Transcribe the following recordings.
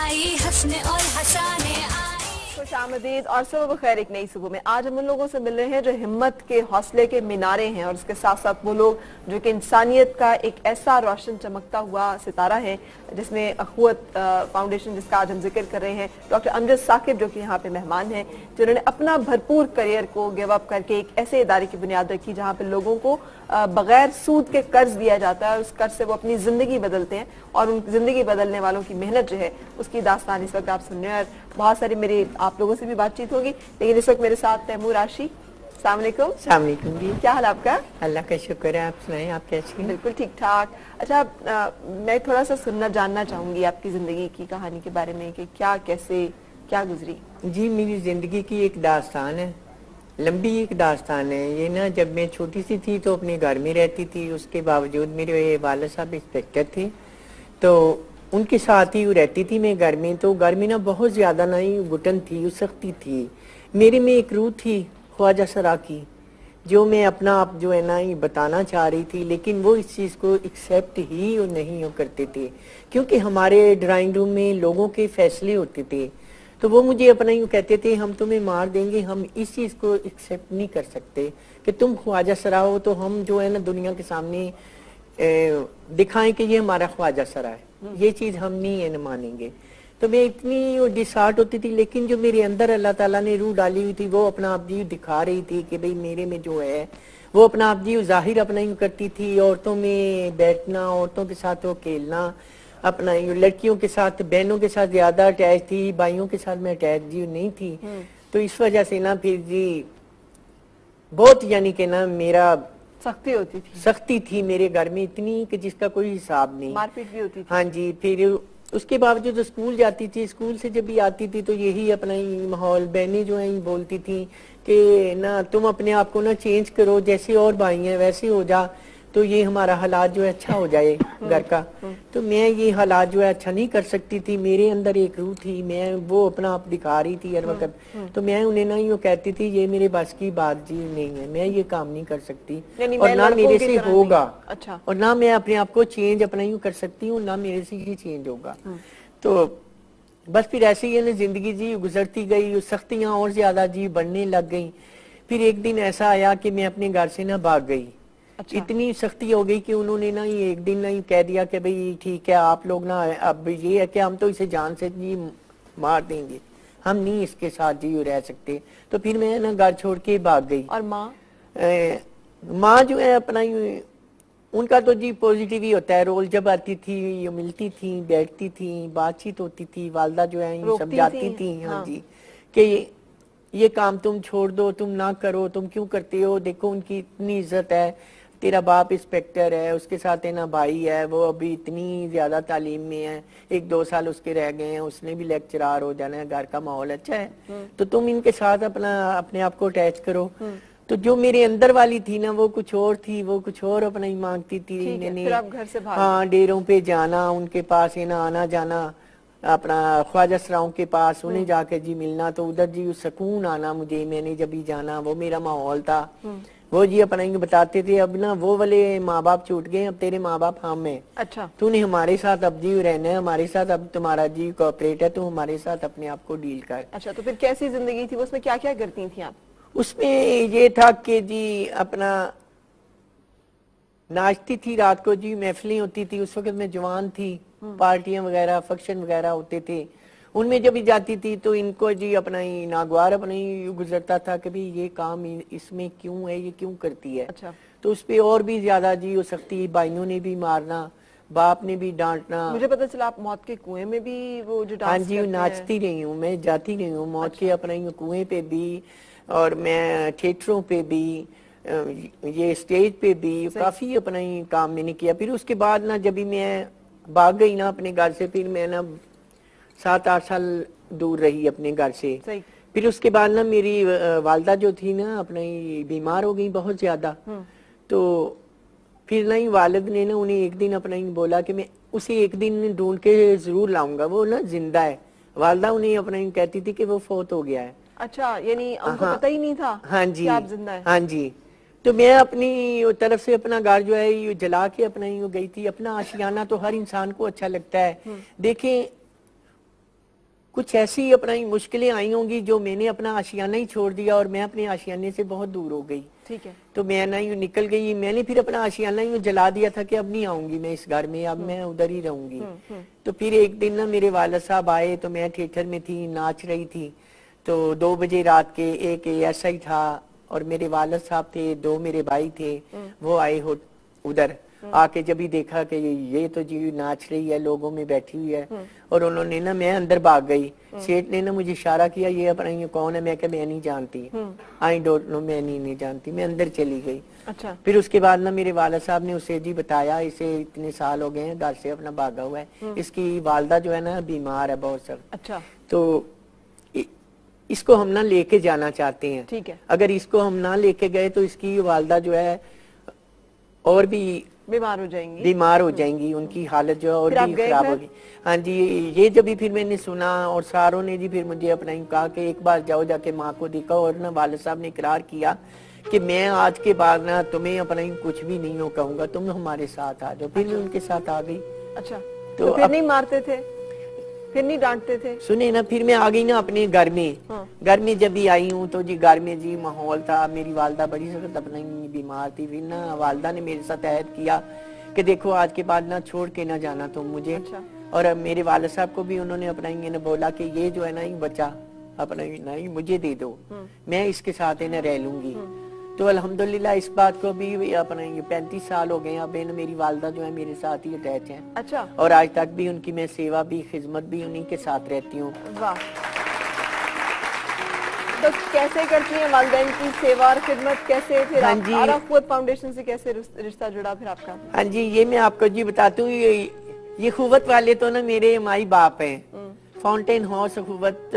आई हंसने और हंसाने आई। खुश आमदीद और सुबह बखैर एक नई सुबह में। आज हम उन लोगों से मिल रहे हैं जो हिम्मत के हौसले के मीनारे हैं और उसके साथ साथ वो लोग जो कि इंसानियत का एक ऐसा रोशन चमकता हुआ सितारा है जिसमें अखुवत फाउंडेशन जिसका आज हम जिक्र कर रहे हैं, डॉक्टर अमजद साकिब जो कि यहाँ पे मेहमान हैं, जिन्होंने अपना भरपूर करियर को गिव अप करके एक ऐसे इदारे की बुनियाद रखी जहाँ पे लोगों को बगैर सूद के कर्ज दिया जाता है और उस कर्ज से वो अपनी जिंदगी बदलते हैं और उन जिंदगी बदलने वालों की मेहनत जो है उसकी दास्तान इस वक्त आप सुन रहे हैं। और बहुत सारी मेरी आप लोगों से भी बातचीत होगी, लेकिन इस वक्त मेरे साथ तैमूर आशी। अस्सलाम वालेकुम जी। क्या हाल आपका? अल्लाह का शुक्र है, आप सुनाएं, आप कैसी हैं? बिल्कुल ठीक ठाक। अच्छा, मैं थोड़ा सा सुनना जानना चाहूंगी आपकी जिंदगी की कहानी के बारे में कि क्या कैसे क्या गुजरी। जी, मेरी जिंदगी की एक दास्तान है, लंबी एक दास्तान है ये ना। जब मैं छोटी सी थी तो अपने घर में रहती थी, उसके बावजूद मेरे वालिद साहब इंस्पेक्टर थे तो उनके साथ ही रहती थी मैं घर में। तो घर में ना बहुत ज्यादा ना ही घुटन थी, सख्ती थी। मेरे में एक रूह थी ख्वाजा सरा की, जो मैं अपना आप जो है ना ये बताना चाह रही थी, लेकिन वो इस चीज़ को एक्सेप्ट ही नहीं हो करते थे क्योंकि हमारे ड्राइंग रूम में लोगों के फैसले होते थे। तो वो मुझे अपना यूँ कहते थे हम तुम्हें मार देंगे, हम इस चीज़ को एक्सेप्ट नहीं कर सकते कि तुम ख्वाजा सरा हो, तो हम जो है ना दुनिया के सामने दिखाएं कि ये हमारा ख्वाजा सरा है, ये चीज़ हम नहीं है न मानेंगे। तो मैं इतनी डिसहार्ट होती थी, लेकिन जो मेरे अंदर अल्लाह ताला ने रूह डाली हुई थी वो अपना आप जी दिखा रही थी कि भाई मेरे में जो है वो अपना आप जी जाहिर अपना यूँ करती थी। औरतों में बैठना, औरतों के साथ वो खेलना, अपना लड़कियों के साथ बहनों के साथ ज्यादा अटैच थी, भाइयों के साथ मैं अटैच जी नहीं थी। तो इस वजह से ना फिर जी बहुत यानी कि ना मेरा सख्ती थी मेरे घर में इतनी कि जिसका कोई हिसाब नहीं, मारपीट भी होती थी। हाँ जी। फिर उसके बावजूद तो स्कूल जाती थी, स्कूल से जब भी आती थी तो यही अपना ही माहौल, बहनें जो है बोलती थी कि ना तुम अपने आप को ना चेंज करो, जैसे और भाई हैं वैसे हो जा, तो ये हमारा हालात जो है अच्छा हो जाए घर का। तो मैं ये हालात जो है अच्छा नहीं कर सकती थी, मेरे अंदर एक रूह थी, मैं वो अपना आप दिखा रही थी हर वक्त। तो मैं उन्हें ना यूँ कहती थी ये मेरे बस की बात जी नहीं है, मैं ये काम नहीं कर सकती और ना मेरे से होगा। अच्छा। और ना मैं अपने आप को चेंज अपना यूँ कर सकती हूँ, ना मेरे से ये चेंज होगा। तो बस फिर ऐसे ही ना जिंदगी जी गुजरती गई, सख्तियाँ और ज्यादा जी बढ़ने लग गई। फिर एक दिन ऐसा आया कि मैं अपने घर से ना भाग गई। अच्छा। इतनी सख्ती हो गई कि उन्होंने ना ये एक दिन ना ये कह दिया कि भाई ठीक है आप लोग ना अब ये है कि हम तो इसे जान से जी मार देंगे, हम नहीं इसके साथ जी रह सकते। तो फिर मैं ना घर छोड़ के भाग गई। और माँ जो है अपना उनका तो जी पॉजिटिव ही होता है रोल। जब आती थी ये मिलती थी, बैठती थी, बातचीत होती थी, वालदा जो है समझाती थी हाँ जी कि ये काम तुम छोड़ दो, तुम ना करो, तुम क्यों करते हो, देखो उनकी इतनी इज्जत है, तेरा बाप इंस्पेक्टर है, उसके साथ है ना भाई है, वो अभी इतनी ज्यादा तालीम में है, 1-2 साल उसके रह गए हैं, उसने भी लेक्चरार हो जाना है, घर का माहौल अच्छा है, तो तुम इनके साथ अपने आप को अटैच करो। तो जो मेरे अंदर वाली थी ना वो कुछ और थी, वो कुछ और अपना ही मांगती थी। फिर आप घर से भाग हाँ, डेरों पे जाना, उनके पास है ना आना जाना, अपना ख्वाजा सराओं के पास उन्हें जाके जी मिलना, तो उधर जी सुकून आना मुझे। मैंने जब भी जाना वो मेरा माहौल था। वो जी अपना बताते थे अब ना वो वाले माँ बाप छूट गए, अब तेरे माँ बाप हम हैं। अच्छा। तूने हमारे साथ अब जी रहना है, हमारे साथ अब तुम्हारा जी कोऑपरेट है, तू हमारे साथ अपने आप को डील कर। अच्छा, तो फिर कैसी जिंदगी थी, उसमें क्या क्या करती थी आप? उसमें ये था कि जी अपना नाचती थी रात को जी, महफिलें होती थी, उस वक्त मैं जवान थी, पार्टियां वगैरह फंक्शन वगैरह होते थे, उनमें जब भी जाती थी तो इनको जी अपना ही नागवार अपना ही गुजरता था कि भाई ये काम इसमें क्यों है, ये क्यों करती है। अच्छा। तो उस पे और भी ज्यादा जी हो सकती, भाइयों ने भी मारना, बाप ने भी डांटना। मुझे पता चला आप मौत के कुएं में भी वो जो डांस हाँ जी नाचती रही हूँ मैं, जाती रही हूँ मौत के अपना कुएं पे भी, और मैं थिएटरों पे भी, ये स्टेज पे भी काफी अपना ही काम मैंने किया। फिर उसके बाद ना जब भी मैं भाग गई ना अपने घर से, फिर मैं ना 7-8 साल दूर रही अपने घर से। फिर उसके बाद ना मेरी वालदा जो थी ना अपना ही बीमार हो गई बहुत ज्यादा। तो फिर ना ही वालिद ने ना उन्हें एक दिन अपना ही बोला कि मैं उसे एक दिन ढूंढ के जरूर लाऊंगा, वो ना जिंदा है। वालदा उन्हें अपना ही कहती थी कि वो फौत हो गया है। अच्छा, यानी उनको पता ही नहीं था हाँ जी कि आप जिंदा हैं। हाँ जी। तो मैं अपनी तरफ से अपना घर जो है ये जला के अपना ही गई थी। अपना आशियाना तो हर इंसान को अच्छा लगता है। देखें کچھ ایسی اپنا مشکلیں آئی ہوں گی جو میں نے اپنا آشیانہ ہی چھوڑ دیا اور میں اپنے آشیانے سے بہت دور ہو گئی. ٹھیک ہے. تو میں نہ یوں نکل گئی, میں نے پھر اپنا آشیانہ یوں جلا دیا تھا کہ اب نہیں آؤں گی میں اس گھر میں, اب میں ادھر ہی رہوں گی. تو پھر ایک دن نا میرے والد صاحب آئے, تو میں تھیٹر میں تھی, ناچ رہی تھی, تو 2 بجے رات کے ایک ایسا ہی تھا اور میرے والد صاحب تھے, 2 میرے بھائی تھے, وہ آئے ادھر آ کے جب ہی دیکھا کہ یہ تو جی ناچ رہی ہے, لوگوں میں بیٹھی ہوئی ہے, اور انہوں نے نا, میں اندر بھاگ گئی. سیٹ نے نا مجھے اشارہ کیا, یہ اپنا یہ کون ہے, میں کہ میں نہیں جانتی, آئی ڈونٹ نو, میں نہیں جانتی, میں اندر چلی گئی. اچھا. پھر اس کے بعد نا میرے والد صاحب نے اسے جی بتایا, اسے اتنے سال ہو گئے ہیں گھر سے اپنا بھاگا ہوا ہے, اس کی والدہ جو ہے نا بیمار ہے بہت سخت. اچھا. تو اس کو ہم نہ لے کے جانا چاہتے ہیں. ٹھیک ہے. اگر اس کو ہم نہ لے کے گئے تو اس کی والدہ جو ہے اور بھی بیمار ہو جائیں گی, ان کی حالت جو ہے اور بھی خراب ہوگی. ہاں جی, یہ جب بھی پھر میں نے سنا اور ساروں نے جی پھر مجھے اپنا کہا کہ ایک بار جاؤ, جا کے ماں کو دکھاؤ, اور نا والد صاحب نے اقرار کیا کہ میں آج کے بعد نا تمہیں اپنا کچھ بھی نہیں ہو کہوں گا, تم ہمارے ساتھ آ جاؤ. پھر میں ان کے ساتھ آ گئی. اچھا. تو پھر نہیں مارتے تھے, پھر نہیں ڈانٹتے تھے؟ سنیں نا, پھر میں آ گئی نا اپنے گھر میں. گھر میں جب بھی آئی ہوں تو جی گھر میں جی ماحول تھا, میری والدہ بڑی سخت اپنا بیمار تھی. پھر نا والدہ نے میرے ساتھ عہد کیا کہ دیکھو آج کے بعد نہ چھوڑ کے نہ جانا تم مجھے. اور میرے والد صاحب کو بھی انہوں نے اپنا یہ بولا کہ یہ جو ہے نا بچہ اپنا مجھے دے دو, میں اس کے ساتھ رہ لوں گی. تو الحمدللہ اس بات کو بھی اپنا 35 سال ہو گئے ہیں, اب میری والدہ جو ہے میرے ساتھ ہی اٹیچ ہیں. اچھا. اور آج تک بھی ان کی میں سیوا بھی خدمت بھی انہی کے ساتھ رہتی ہوں. واہ. تو کیسے کرتی ہیں والدین کی سیوا اور خدمت, کیسے پھر آر آف قوت فاؤنڈیشن سے کیسے رشتہ جڑا پھر آپ کا؟ ہاں جی, یہ میں آپ کو جی بتاتی ہوں, یہ قوت والے تو نا میرے مائی باپ ہیں. فاؤنٹین ہاؤس قوت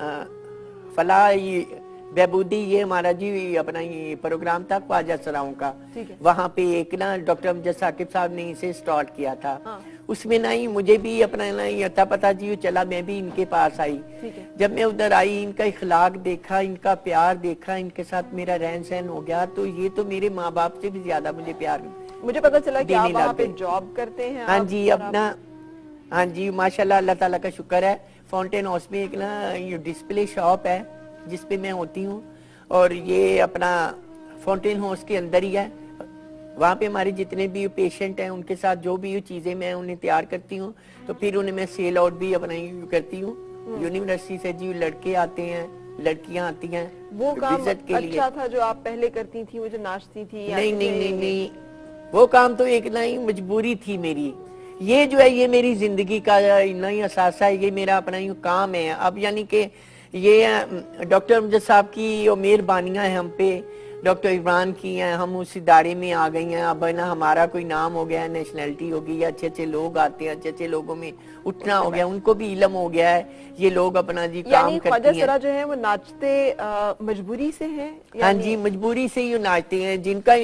فلاح بہبودی, یہ ہمارا جی اپنا یہ پروگرام تھا خواجہ سراؤں کا. وہاں پہ ایک نا ڈاکٹر امجد ثاقب صاحب نے اسے سٹارٹ کیا تھا. اس میں نا مجھے بھی اپنا نا اتا پتا جی چلا, میں بھی ان کے پاس آئی. جب میں ادھر آئی, ان کا اخلاق دیکھا, ان کا پیار دیکھا, ان کے ساتھ میرا رہن سہن ہو گیا, تو یہ تو میرے ماں باپ سے بھی زیادہ مجھے پیار. مجھے پتا چلا کہ آپ وہاں پہ جاب کرتے ہیں. ہاں جی, اپنا ہاں جی ماشاءاللہ, اللہ تعالیٰ کا شکر ہے. فاؤنٹین ہاؤس میں ایک نا یہ ڈسپلے شاپ ہے جس پہ میں ہوتی ہوں, اور یہ اپنا فاؤنٹین ہاؤس کے اندر ہی ہے. وہاں پہ ہمارے جتنے بھی پیشنٹ ہیں ان کے ساتھ جو بھی چیزیں میں انہیں تیار کرتی ہوں, تو پھر انہیں میں سیل آؤٹ بھی اپنا کرتی ہوں. یونیورسٹی سے جی لڑکے آتے ہیں, لڑکیاں آتی ہیں. وہ کام اچھا تھا جو آپ پہلے کرتی تھی, وہ جو ناچتی تھی؟ نہیں, وہ کام تو ایک نئی مجبوری تھی میری. یہ جو ہے یہ میری زندگی کا نئی اثاثہ ہے, یہ میرا اپنا کام ہے. اب یعنی کہ یہ ڈاکٹر امجد صاحب کی مہربانیاں ہیں ہم پہ, ڈاکٹر عمران کی ہیں, ہم اس ادارے میں آ گئی ہیں. اب نا ہمارا کوئی نام ہو گیا ہے, نیشنلٹی ہو گئی ہے, اچھے اچھے لوگ آتے ہیں, اچھے اچھے لوگوں میں اٹھنا ہو گیا, ان کو بھی علم ہو گیا ہے, یہ لوگ اپنا جی کام کرتی ہیں. یعنی خواجہ سرا جو ہے وہ ناچتے مجبوری سے ہیں؟ ہاں جی, مجبوری سے ہی ناچتے ہیں. جن کا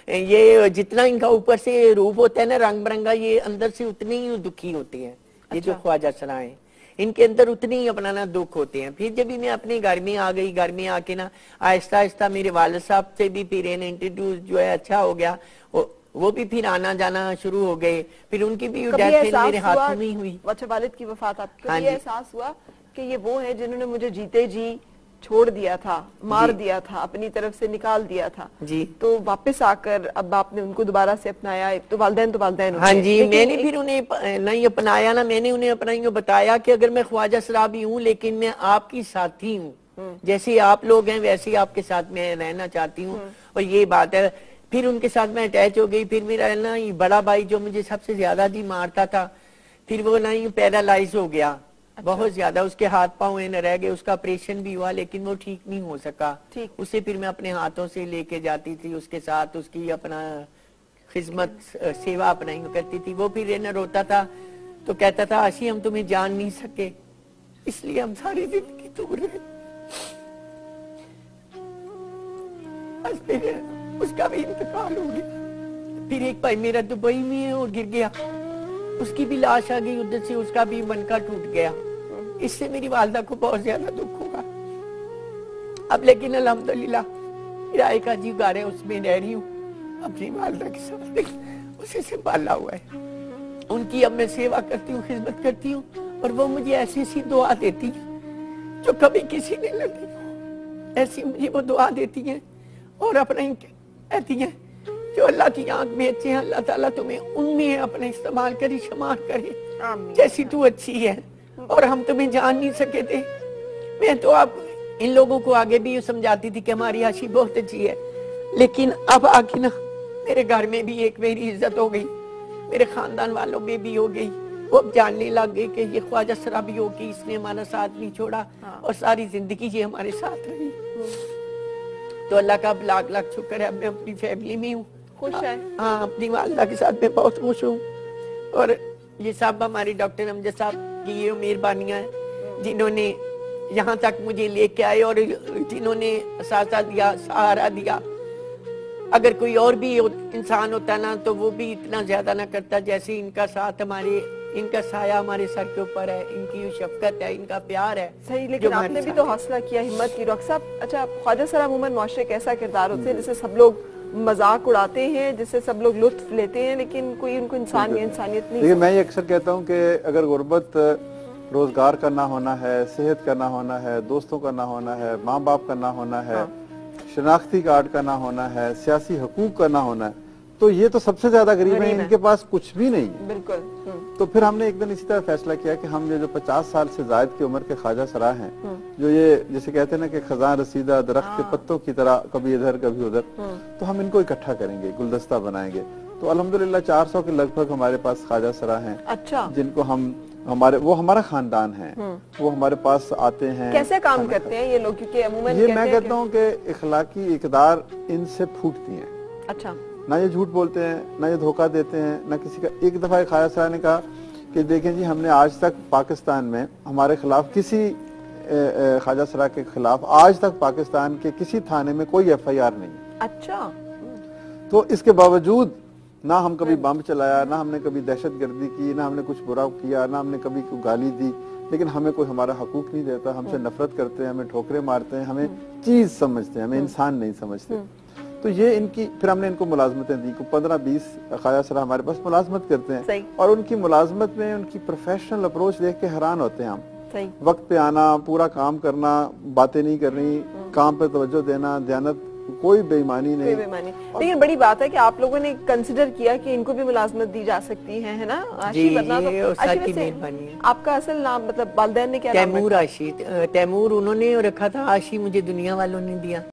یہ جتنا ان کا اوپر سے روپ ہوتا ہے نا رنگ برنگا, یہ اندر سے اتنے ہی دکھی ہوتے ہیں. یہ جو خواجہ سرا ہیں ان کے اندر اتنی ہی اپنا نا دکھ ہوتے ہیں. پھر جب میں اپنے گھر میں آ گئی, گھر میں آ کے نا آہستہ آہستہ میرے والد صاحب سے بھی پھر انٹروڈیوس جو ہے اچھا ہو گیا, وہ بھی پھر آنا جانا شروع ہو گئے. پھر ان کی بھی ڈیتھ میرے ہاتھوں میں ہوئی. اچھا, والد کی وفات آپ کو یہ احساس ہوا کہ یہ وہ ہیں جنہوں نے مجھے جیتے جی چھوڑ دیا تھا, مار دیا تھا, اپنی طرف سے نکال دیا تھا, تو واپس آ کر اب آپ نے ان کو دوبارہ سے اپنایا؟ تو والدین ہاں جی, میں نے پھر انہیں نہیں اپنایا نا, میں نے انہیں اپنا یہ بتایا کہ اگر میں خواجہ سرا بھی ہوں لیکن میں آپ کی ساتھی ہوں, جیسے آپ لوگ ہیں ویسے ہی آپ کے ساتھ میں رہنا چاہتی ہوں, اور یہ بات ہے. پھر ان کے ساتھ میں اٹیچ ہو گئی. پھر میرا نا بڑا بھائی جو مجھے سب سے زیادہ جی مارتا تھا, پھر وہ نا پیرالائز ہو گیا بہت زیادہ, اس کے ہاتھ پاؤں نہ رہ گئے. اس کا آپریشن بھی ہوا لیکن وہ ٹھیک نہیں ہو سکا. اسے پھر میں اپنے ہاتھوں سے لے کے جاتی تھی, اس کے ساتھ اس کی اپنا خدمت سیوا اپنا کرتی تھی. وہ پھر نہ روتا تھا تو کہتا تھا آشی ہم تمہیں جان نہیں سکے, اس لیے ہم ساری زندگی دور رہے. پھر اس کا بھی انتقال ہو گیا. پھر ایک بھائی میرا دبئی میں ہے اور گر گیا, اس کی بھی لاش آ گئی ادھر سے, اس کا بھی منکا ٹوٹ گیا. اس سے میری والدہ کو بہت زیادہ دکھ ہوگا. اب لیکن الحمدللہ کرائے کا جی گھر ہے, اس میں رہ رہی ہوں اپنی والدہ کے ساتھ, اسے سنبھالا ہوا ہے. ان کی اب میں سیوا کرتی ہوں, خدمت کرتی ہوں, اور وہ مجھے ایسی ایسی دعا دیتی ہیں جو کبھی کسی نے نہ دی ہو. ایسی مجھے وہ دعا دیتی ہیں اور اپنا کہتی ہیں جو اللہ کی آنکھ میں اچھے ہیں اللہ تعالیٰ تمہیں ان میں اپنا استعمال کری شمار کرے جیسی تو اچھی ہے اور ہم تمہیں جان نہیں سکے تھے. میں تو اب ان لوگوں کو آگے بھی سمجھاتی تھی کہ ہماری عاشی بہت اچھی ہے, لیکن اب آگے نا میرے گھر میں بھی ایک میری عزت ہو گئی, میرے خاندان والوں میں بھی ہو گئی. وہ اب جاننے لگ گئے کہ یہ خواجہ سرا بھی ہو کہ اس نے ہمارا ساتھ نہیں چھوڑا اور ساری زندگی یہ ہمارے ساتھ رہی. تو اللہ کا اب لاکھ لاکھ شکر ہے, اب میں اپنی فیملی میں ہوں, خوش ہے. ہاں اپنی والدہ کے ساتھ میں بہت خوش ہوں. اور یہ سب ہمارے ڈاکٹر امجد صاحب کی یہ مہربانیاں ہیں جنہوں نے یہاں تک مجھے لے کے آئے اور جنہوں نے ساتھ دیا, سہارا دیا. اگر کوئی اور بھی انسان ہوتا نا تو وہ بھی اتنا زیادہ نہ کرتا جیسے ان کا ساتھ ہمارے, ان کا سایہ ہمارے سر کے اوپر ہے, ان کی شفقت ہے, ان کا پیار ہے. صحیح, لیکن آپ نے بھی تو حوصلہ کیا, ہمت کی. ڈاکٹر صاحب اچھا, خواجہ سرا عموماً معاشرے کا ایسا کردار ہوتے ہیں جسے سب لوگ مذاق اڑاتے ہیں, جس سے سب لوگ لطف لیتے ہیں, لیکن کوئی ان کو انسانیت نہیں. لیکن میں یہ اکثر کہتا ہوں کہ اگر غربت روزگار کا نہ ہونا ہے, صحت کا نہ ہونا ہے, دوستوں کا نہ ہونا ہے, ماں باپ کا نہ ہونا ہے, شناختی کارڈ کا نہ ہونا ہے, سیاسی حقوق کا نہ ہونا ہے, تو یہ تو سب سے زیادہ غریب ہیں, ان کے پاس کچھ بھی نہیں ہے. بالکل. تو پھر ہم نے ایک دن اسی طرح فیصلہ کیا کہ ہم یہ جو 50 سال سے زائد کی عمر کے خواجہ سرا ہیں, جو یہ جسے کہتے ہیں نا کہ خزاں رسیدہ درخت کے پتوں کی طرح کبھی ادھر کبھی ادھر, تو ہم ان کو اکٹھا کریں گے, گلدستہ بنائیں گے. تو الحمدللہ 400 کے لگ بھگ ہمارے پاس خواجہ سرا ہیں. اچھا. جن کو وہ ہمارا خاندان ہے, وہ ہمارے پاس آتے ہیں. کیسے کام کرتے ہیں یہ لوگ, کیونکہ عموماً یہ میں کہتا ہوں کہ اخلاقی اقدار ان سے پھوٹتی ہیں. اچھا. نہ یہ جھوٹ بولتے ہیں, نہ یہ دھوکہ دیتے ہیں, نہ کسی کا. ایک دفعہ خواجہ سرا نے کہا کہ دیکھیں جی, ہم نے آج تک پاکستان میں ہمارے خلاف کسی خواجہ سرا کے خلاف آج تک پاکستان کے کسی تھانے میں کوئی FIR نہیں. اچھا. تو اس کے باوجود نہ ہم کبھی بم چلایا, نہ ہم نے کبھی دہشت گردی کی, نہ ہم نے کچھ برا کیا, نہ ہم نے کبھی کوئی گالی دی, لیکن ہمیں کوئی ہمارا حقوق نہیں دیتا, ہم سے نفرت کرتے ہیں, ہمیں ٹھوکریں مارتے ہیں, ہمیں چیز سمجھتے ہیں, ہمیں انسان نہیں سمجھتے. تو یہ ان کی, پھر ہم نے ان کو ملازمتیں دی, 15-20 خواجہ سرا ہمارے پاس ملازمت کرتے ہیں, اور ان کی ملازمت میں ان کی پروفیشنل اپروچ دیکھ کے حیران ہوتے ہیں ہم. وقت پہ آنا, پورا کام کرنا, باتیں نہیں کرنی, کام پہ توجہ دینا, دیانت, کوئی بے ایمانی نہیں. لیکن بڑی بات ہے کہ آپ لوگوں نے کنسیڈر کیا کہ ان کو بھی ملازمت دی جا سکتی ہے نا. جی, یہ استاد کی مہربانی ہے. آپ کا اصل نام مطلب والدین نے کیا نام رکھا؟ تیمور عاشی. تیمور انہوں نے رکھا تھا, عاشی مجھے دنیا والوں نے دیا.